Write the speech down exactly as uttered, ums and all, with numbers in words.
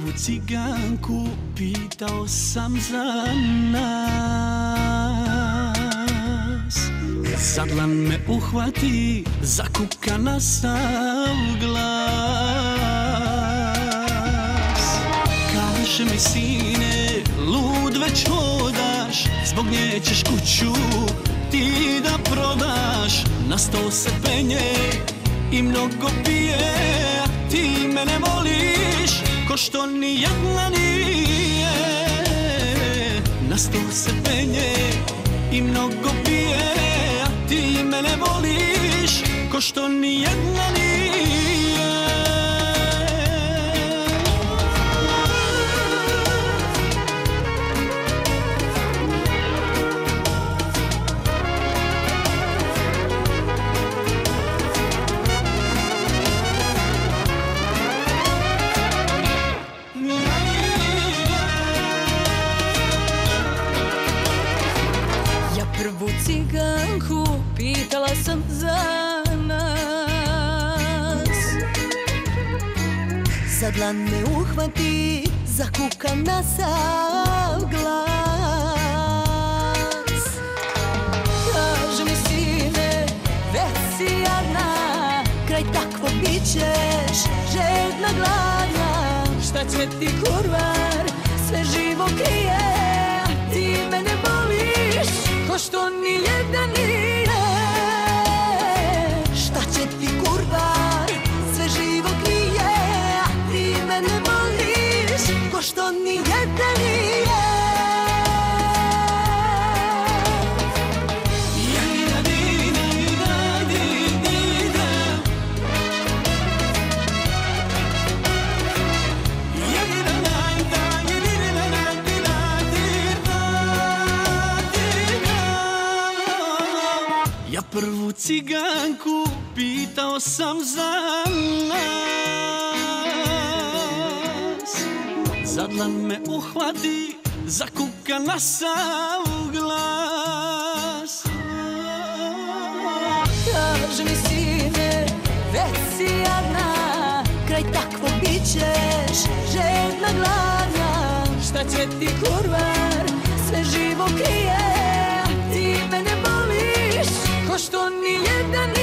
prvu ciganku pitao sam za nas. Za dlan me uhvati, zakuka na sav glas. Kaže mi sine, lud već hodaš, zbog nje ćeš kuću ti da prodaš. Na sto se penje i mnogo pije, ti mene voliš ko što nijedna nije. Na sto se penje i mnogo pije, ti mene voliš ko što nijedna nije. Prvu ciganku pitala sam za nas. Za dlan me uhvati, zakuka na sav glas. Kaže mi sine, već si jadna, kraj takvog bit ćeš žedna gladna. Šta će ti kurvar, sve živo krije, ti mene voliš ko što nijedna nije. Šta će ti kurvar, sve živo krije, ti mene voliš ko što nijedna nije. Ja prvu ciganku pitao sam za nas. Za dlan me uhvati, zakuka na sav glas. Kaže mi sine, već si jadna, kraj takvog bit ćeš žedna gladna. Šta će ti kurvar, sve živo krije, ti mene voliš ko što nijedan